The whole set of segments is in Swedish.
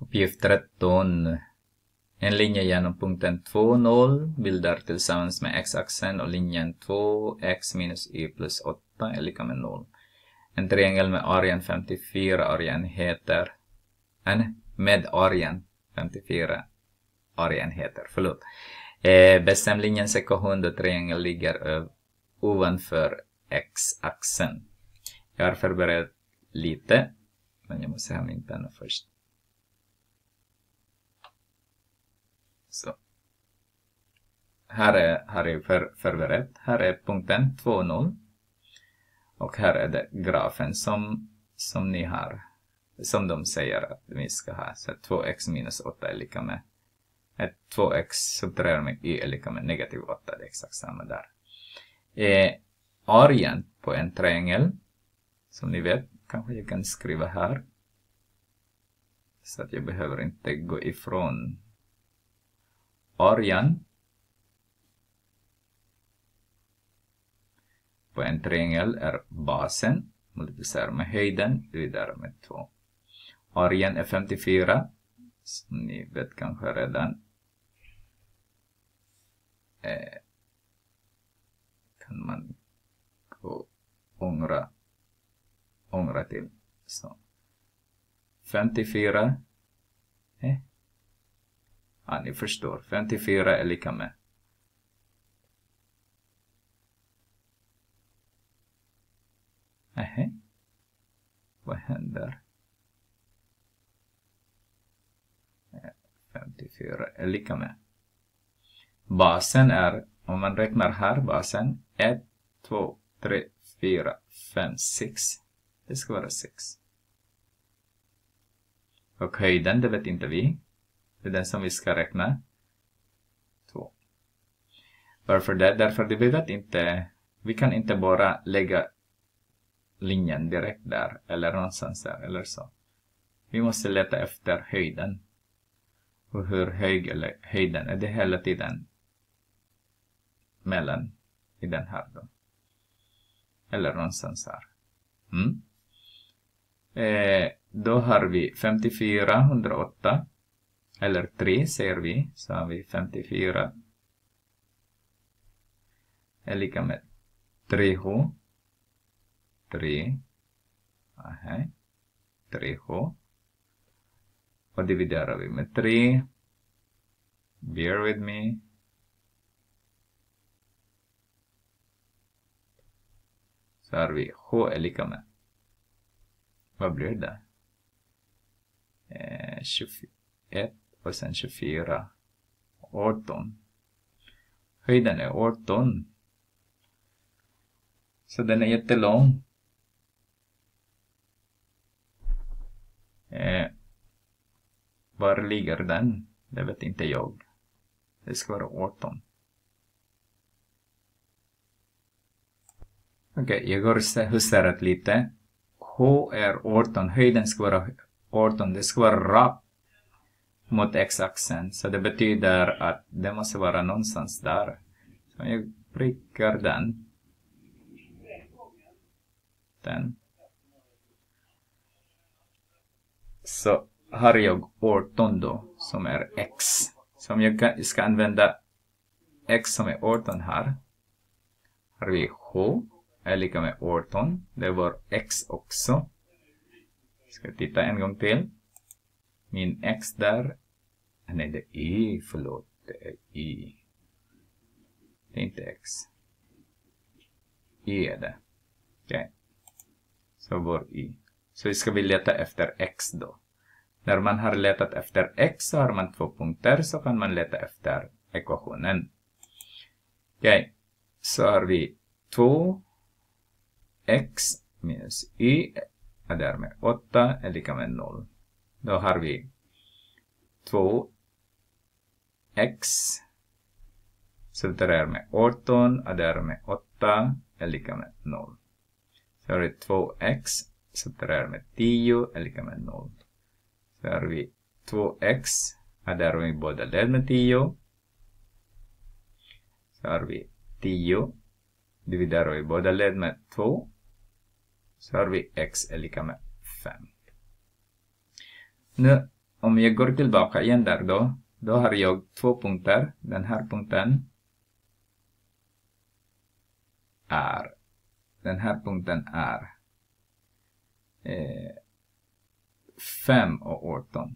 Uppgift 13. En linje genom punkten 2, 0 bildar tillsammans med x-axeln och linjen 2x minus y plus 8 är lika med 0. En triangel med arean 54 areaenheter. Med arean 54 areaenheter. Förlåt. Bestäm linjens ekvation då triangeln ligger ovanför x-axeln. Jag har förberett lite. Men jag måste ha min penna först. Så. Här är förberett. Här är punkten 2, 0. Och här är det grafen som ni har. Som de säger att vi ska ha. Så 2x minus 8 är lika med. 2x subtraherar med y är lika med negativ 8. Det är exakt samma där. Arean på en triangel. Som ni vet. Kanske jag kan skriva här. Så att jag behöver inte gå ifrån. Arean på en triangel är basen. Multiplicerar med höjden. Dividerar med 2. Arean är 54. Som ni vet kanske redan. Kan man gå ångra till. Så. 54. Ni förstår. 54 är lika med. Vad händer? 54 är lika med. Basen är, om man räknar här, basen 1, 2, 3, 4, 5, 6. Det ska vara 6. Och höjden, det vet inte vi. Det är den som vi ska räkna. 2. Varför det? Därför att vi vet inte. Vi kan inte bara lägga linjen direkt där. Eller någonstans där. Eller så. Vi måste leta efter höjden. Och hur hög eller höjden är det hela tiden. Mellan i den här då. Eller någonstans här. Då har vi 54, 108. Eller 3 säger vi. Så har vi 54. Är lika med 3h. 3h. Och dividerar vi med 3. Bear with me. Så har vi h är lika med. Vad blir det? 21. Och sen 24. 18. Höjden är 18. Så den är jättelång. Var ligger den? Det vet inte jag. Det ska vara 18. Okej, jag går och justerat lite. H är 18. Höjden ska vara 18. Det ska vara rakt mot x-axeln. Så det betyder att det måste vara någonstans där. Så jag prickar den. Så har jag 18 då. Som är x. Så om jag ska använda x som är 18 här. Har vi h. Är lika med 18. Det var x också. Ska titta en gång till. Min x där. Nej, det är y. Förlåt. Det är y. Det är inte x. Y är det. Okej. Så vår y. Så ska vi leta efter x då. När man har letat efter x så har man 2 punkter. Så kan man leta efter ekvationen. Okej. Så har vi 2. X minus y är därmed 8 är lika med 0. Då har vi 2x subtraherar med 18 är därmed 8 är lika med 0. Så har vi 2x subtraherar med 10 är lika med 0. Så har vi 2x är därmed båda led med 10. Så har vi 10 dividerar vi båda led med 2. Så har vi x är lika med 5. Nu om jag går tillbaka igen där då har jag 2 punkter. Den här punkten är 5 och 18.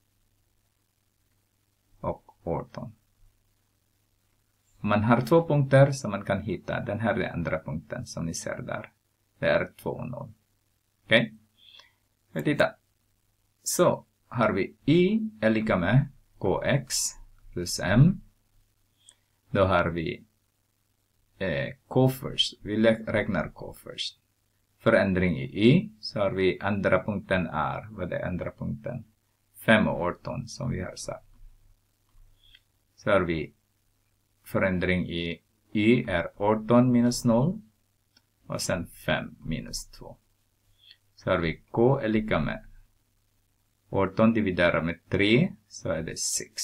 Om man har 2 punkter så man kan hitta den här är andra punkten som ni ser där. Det är 2 och 0. Okej? Okay? Titta. Så har vi y är lika med kx plus m. Då har vi k först. Vi räknar k först. Förändring i y. Så har vi andra punkten är. Vad är andra punkten? 5 och 18 som vi har sagt. Så har vi förändring i y är 18 minus 0. Och sen 5 minus 2. Så har vi k är lika med 18 dividerat med 3 så är det 6.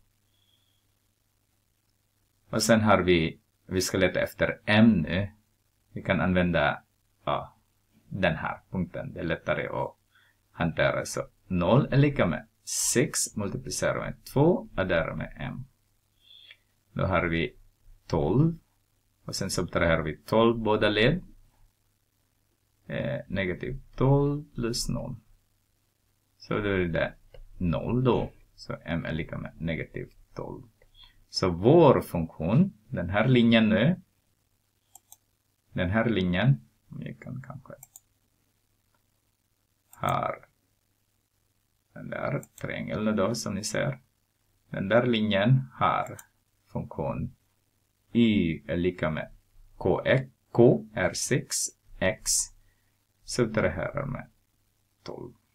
Och sen har vi ska leta efter m nu. Vi kan använda den här punkten. Det är lättare att hantera. Så 0 är lika med 6 multiplicerat med 2 adderat med m. Då har vi 12. Och sen subtraherar vi 12 båda led. Negativ 12 plus 0. Så då är det 0 då. Så m är lika med negativ 12. Så vår funktion, den här linjen nu. Den här linjen. Jag kan kanske. Har. Den där triangeln då som ni ser. Den där linjen har funktion y är lika med kx. K är 6. X subtraherar med 12.